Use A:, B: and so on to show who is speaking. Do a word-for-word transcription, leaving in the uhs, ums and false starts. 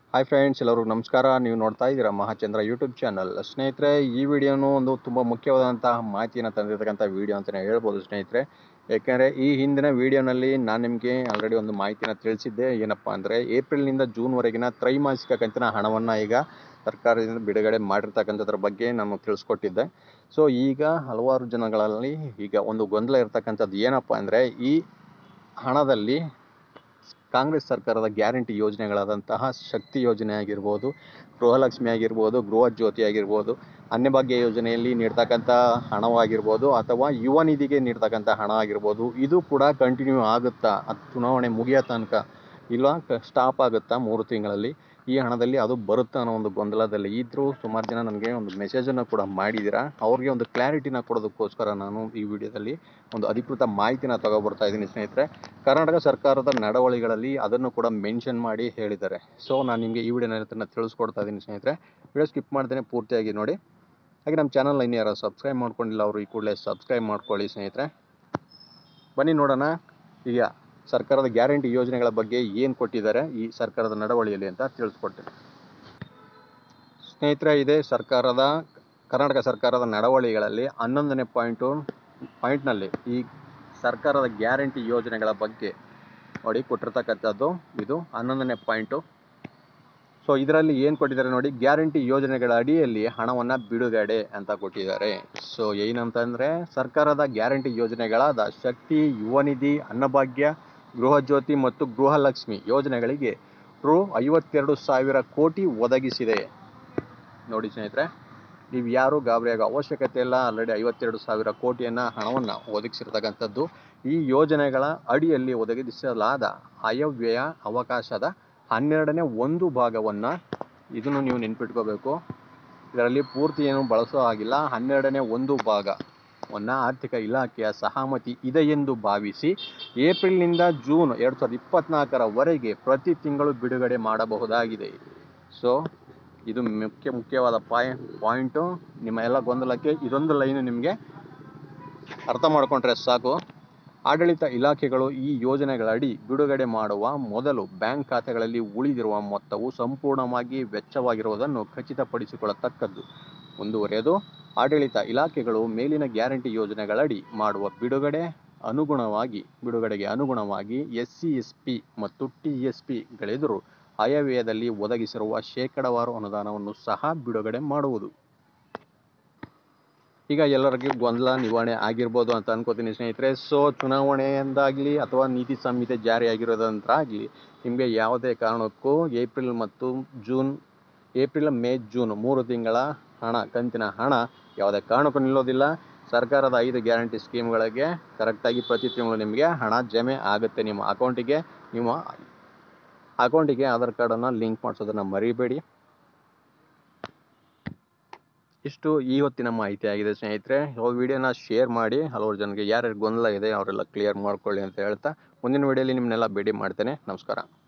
A: Hi friends, ಎಲ್ಲರಿಗೂ ನಮಸ್ಕಾರ. ನೀವು ನೋಡ್ತಾ ಇದ್ದೀರಾ ಮಹಾಚಂದ್ರ ಯೂಟ್ಯೂಬ್ ಚಾನಲ್. ಸ್ನೇಹಿತರೆ, ಈ ವಿಡಿಯೋನು ಒಂದು ತುಂಬ ಮುಖ್ಯವಾದಂತಹ ಮಾಹಿತಿಯನ್ನು ತಂದಿರತಕ್ಕಂಥ ವಿಡಿಯೋ ಅಂತಲೇ ಹೇಳ್ಬೋದು ಸ್ನೇಹಿತರೆ. ಏಕೆಂದರೆ ಈ ಹಿಂದಿನ ವಿಡಿಯೋನಲ್ಲಿ ನಾನು ನಿಮಗೆ ಆಲ್ರೆಡಿ ಒಂದು ಮಾಹಿತಿನ ತಿಳಿಸಿದ್ದೆ. ಏನಪ್ಪ ಅಂದರೆ, ಏಪ್ರಿಲ್ನಿಂದ ಜೂನ್ವರೆಗಿನ ತ್ರೈಮಾಸಿಕ ಕಂತಿನ ಹಣವನ್ನು ಈಗ ಸರ್ಕಾರದಿಂದ ಬಿಡುಗಡೆ ಮಾಡಿರ್ತಕ್ಕಂಥದ್ರ ಬಗ್ಗೆ ನಾನು ತಿಳಿಸ್ಕೊಟ್ಟಿದ್ದೆ. ಸೊ ಈಗ ಹಲವಾರು ಜನಗಳಲ್ಲಿ ಈಗ ಒಂದು ಗೊಂದಲ ಇರತಕ್ಕಂಥದ್ದು ಏನಪ್ಪ ಅಂದರೆ, ಈ ಹಣದಲ್ಲಿ ಕಾಂಗ್ರೆಸ್ ಸರ್ಕಾರದ ಗ್ಯಾರಂಟಿ ಯೋಜನೆಗಳಾದಂತಹ ಶಕ್ತಿ ಯೋಜನೆ ಆಗಿರ್ಬೋದು, ಗೃಹಲಕ್ಷ್ಮಿ ಆಗಿರ್ಬೋದು, ಗೃಹ ಜ್ಯೋತಿ ಆಗಿರ್ಬೋದು, ಅನ್ನಭಾಗ್ಯ ಯೋಜನೆಯಲ್ಲಿ ನೀಡ್ತಕ್ಕಂಥ ಹಣವಾಗಿರ್ಬೋದು, ಅಥವಾ ಯುವ ನಿಧಿಗೆ ನೀಡ್ತಕ್ಕಂಥ ಹಣ ಆಗಿರ್ಬೋದು, ಇದು ಕೂಡ ಕಂಟಿನ್ಯೂ ಆಗುತ್ತಾ, ಅದು ಚುನಾವಣೆ ಮುಗಿಯೋ ತನಕ ಇಲ್ಲ ಸ್ಟಾಪ್ ಆಗುತ್ತಾ ಮೂರು ತಿಂಗಳಲ್ಲಿ, ಈ ಹಣದಲ್ಲಿ ಅದು ಬರುತ್ತಾ ಅನ್ನೋ ಒಂದು ಗೊಂದಲದಲ್ಲಿ ಇದ್ದರೂ ಸುಮಾರು ಜನ ನನಗೆ ಒಂದು ಮೆಸೇಜನ್ನು ಕೂಡ ಮಾಡಿದ್ದೀರಾ. ಅವ್ರಿಗೆ ಒಂದು ಕ್ಲಾರಿಟಿನ ಕೊಡೋದಕ್ಕೋಸ್ಕರ ನಾನು ಈ ವಿಡಿಯೋದಲ್ಲಿ ಒಂದು ಅಧಿಕೃತ ಮಾಹಿತಿನ ತಗೊಬರ್ತಾ ಇದ್ದೀನಿ ಸ್ನೇಹಿತರೆ. ಕರ್ನಾಟಕ ಸರ್ಕಾರದ ನಡವಳಿಗಳಲ್ಲಿ ಅದನ್ನು ಕೂಡ ಮೆನ್ಷನ್ ಮಾಡಿ ಹೇಳಿದ್ದಾರೆ. ಸೊ ನಾನು ನಿಮಗೆ ಈ ವಿಡಿಯೋನ ತಿಳಿಸ್ಕೊಡ್ತಾ ಇದ್ದೀನಿ ಸ್ನೇಹಿತರೆ. ವಿಡಿಯೋ ಸ್ಕಿಪ್ ಮಾಡ್ದೇನೆ ಪೂರ್ತಿಯಾಗಿ ನೋಡಿ. ಹಾಗೆ ನಮ್ಮ ಚಾನಲ್ ಇನ್ನು ಯಾರು ಸಬ್ಸ್ಕ್ರೈಬ್ ಮಾಡ್ಕೊಂಡಿಲ್ಲ ಅವರು ಈ ಕೂಡಲೇ ಸಬ್ಸ್ಕ್ರೈಬ್ ಮಾಡ್ಕೊಳ್ಳಿ ಸ್ನೇಹಿತರೆ. ಬನ್ನಿ ನೋಡೋಣ ಈಗ ಸರ್ಕಾರದ ಗ್ಯಾರಂಟಿ ಯೋಜನೆಗಳ ಬಗ್ಗೆ ಏನು ಕೊಟ್ಟಿದ್ದಾರೆ ಈ ಸರ್ಕಾರದ ನಡವಳಿಯಲ್ಲಿ ಅಂತ ತಿಳಿಸ್ಕೊಡ್ತೀನಿ ಸ್ನೇಹಿತರೆ. ಇದೆ ಸರ್ಕಾರದ ಕರ್ನಾಟಕ ಸರ್ಕಾರದ ನಡವಳಿಗಳಲ್ಲಿ ಹನ್ನೊಂದನೇ ಪಾಯಿಂಟು ಪಾಯಿಂಟ್ನಲ್ಲಿ ಈ ಸರ್ಕಾರದ ಗ್ಯಾರಂಟಿ ಯೋಜನೆಗಳ ಬಗ್ಗೆ ನೋಡಿ ಕೊಟ್ಟಿರ್ತಕ್ಕಂಥದ್ದು. ಇದು ಹನ್ನೊಂದನೇ ಪಾಯಿಂಟು. ಸೊ ಇದರಲ್ಲಿ ಏನು ಕೊಟ್ಟಿದ್ದಾರೆ ನೋಡಿ, ಗ್ಯಾರಂಟಿ ಯೋಜನೆಗಳ ಅಡಿಯಲ್ಲಿ ಹಣವನ್ನು ಬಿಡುಗಡೆ ಅಂತ ಕೊಟ್ಟಿದ್ದಾರೆ. ಸೊ ಏನಂತಂದರೆ, ಸರ್ಕಾರದ ಗ್ಯಾರಂಟಿ ಯೋಜನೆಗಳಾದ ಶಕ್ತಿ, ಯುವ ನಿಧಿ, ಅನ್ನಭಾಗ್ಯ, ಗೃಹ ಜ್ಯೋತಿ ಮತ್ತು ಗೃಹಲಕ್ಷ್ಮಿ ಯೋಜನೆಗಳಿಗೆ ರು ಐವತ್ತೆರಡು ಸಾವಿರ ಕೋಟಿ ಒದಗಿಸಿದೆ. ನೋಡಿ ಸ್ನೇಹಿತರೆ, ನೀವು ಯಾರು ಗಾಬರಿಯಾಗೋ ಅವಶ್ಯಕತೆ ಇಲ್ಲ. ಆಲ್ರೆಡಿ ಐವತ್ತೆರಡು ಸಾವಿರ ಕೋಟಿಯನ್ನು ಹಣವನ್ನು ಒದಗಿಸಿರ್ತಕ್ಕಂಥದ್ದು. ಈ ಯೋಜನೆಗಳ ಅಡಿಯಲ್ಲಿ ಒದಗಿಸಲಾದ ಆಯವ್ಯಯ ಅವಕಾಶದ ಹನ್ನೆರಡನೇ ಒಂದು ಭಾಗವನ್ನು, ಇದನ್ನು ನೀವು ನೆನ್ಪಿಟ್ಕೋಬೇಕು, ಇದರಲ್ಲಿ ಪೂರ್ತಿ ಏನು ಬಳಸೋ ಆಗಿಲ್ಲ. ಹನ್ನೆರಡನೇ ಒಂದು ಭಾಗವನ್ನು ಆರ್ಥಿಕ ಇಲಾಖೆಯ ಸಹಮತಿ ಇದೆ ಎಂದು ಭಾವಿಸಿ ಏಪ್ರಿಲ್ನಿಂದ ಜೂನ್ ಎರಡು ಸಾವಿರದ ಇಪ್ಪತ್ತ್ನಾಲ್ಕರವರೆಗೆ ಪ್ರತಿ ತಿಂಗಳು ಬಿಡುಗಡೆ ಮಾಡಬಹುದಾಗಿದೆ. ಸೊ ಇದು ಮುಖ್ಯ ಮುಖ್ಯವಾದ ಪಾಯ್ ಪಾಯಿಂಟು. ನಿಮ್ಮ ಎಲ್ಲ ಗೊಂದಲಕ್ಕೆ ಇದೊಂದು ಲೈನು ನಿಮಗೆ ಅರ್ಥ ಮಾಡಿಕೊಂಡ್ರೆ ಸಾಕು. ಆಡಳಿತ ಇಲಾಖೆಗಳು ಈ ಯೋಜನೆಗಳಡಿ ಬಿಡುಗಡೆ ಮಾಡುವ ಮೊದಲು ಬ್ಯಾಂಕ್ ಖಾತೆಗಳಲ್ಲಿ ಉಳಿದಿರುವ ಮೊತ್ತವು ಸಂಪೂರ್ಣವಾಗಿ ವೆಚ್ಚವಾಗಿರುವುದನ್ನು ಖಚಿತಪಡಿಸಿಕೊಳ್ಳತಕ್ಕದ್ದು. ಮುಂದುವರೆದು, ಆಡಳಿತ ಇಲಾಖೆಗಳು ಮೇಲಿನ ಗ್ಯಾರಂಟಿ ಯೋಜನೆಗಳಡಿ ಮಾಡುವ ಬಿಡುಗಡೆ ಅನುಗುಣವಾಗಿ ಬಿಡುಗಡೆಗೆ ಅನುಗುಣವಾಗಿ ಎಸ್ ಸಿ ಎಸ್ ಪಿ ಮತ್ತು ಟಿ ಎಸ್ ಪಿಗಳೆದುರು ಆಯವ್ಯಯದಲ್ಲಿ ಒದಗಿಸಿರುವ ಶೇಕಡಾವಾರು ಅನುದಾನವನ್ನು ಸಹ ಬಿಡುಗಡೆ ಮಾಡುವುದು. ಈಗ ಎಲ್ಲರಿಗೂ ಗೊಂದಲ ನಿವಾರಣೆ ಆಗಿರ್ಬೋದು ಅಂತ ಅನ್ಕೋತೀನಿ ಸ್ನೇಹಿತರೆ. ಸೊ ಚುನಾವಣೆಯಿಂದಾಗಲಿ ಅಥವಾ ನೀತಿ ಸಂಹಿತೆ ಜಾರಿಯಾಗಿರೋದಂತಾಗಲಿ ನಿಮಗೆ ಯಾವುದೇ ಕಾರಣಕ್ಕೂ ಏಪ್ರಿಲ್ ಮತ್ತು ಜೂನ್ ಏಪ್ರಿಲ್ ಮೇ ಜೂನ್ ಮೂರು ತಿಂಗಳ ಹಣ ಕಂತಿನ ಹಣ ಯಾವುದೇ ಕಾರಣಕ್ಕೂ ನಿಲ್ಲೋದಿಲ್ಲ. ಸರ್ಕಾರದ ಐದು ಗ್ಯಾರಂಟಿ ಸ್ಕೀಮ್ಗಳಿಗೆ ಕರೆಕ್ಟಾಗಿ ಪ್ರತಿ ತಿಂಗಳು ನಿಮಗೆ ಹಣ ಜಮೆ ಆಗುತ್ತೆ ನಿಮ್ಮ ಅಕೌಂಟಿಗೆ. ನಿಮ್ಮ ಅಕೌಂಟಿಗೆ ಆಧಾರ್ ಕಾರ್ಡನ್ನು ಲಿಂಕ್ ಮಾಡಿಸೋದನ್ನು ಮರಿಬೇಡಿ. ಇಷ್ಟು ಇವತ್ತಿನ ಮಾಹಿತಿ ಆಗಿದೆ ಸ್ನೇಹಿತರೆ. ವಿಡಿಯೋನ ಶೇರ್ ಮಾಡಿ ಹಲವಾರು ಜನರಿಗೆ ಯಾರ್ಯಾರು ಗೊಂದಲ ಇದೆ ಅವರೆಲ್ಲ ಕ್ಲಿಯರ್ ಮಾಡ್ಕೊಳ್ಳಿ ಅಂತ ಹೇಳ್ತಾ ಮುಂದಿನ ವಿಡಿಯೋಲಿ ನಿಮ್ಮನ್ನೆಲ್ಲ ಭೇಟಿ ಮಾಡ್ತೇನೆ. ನಮಸ್ಕಾರ.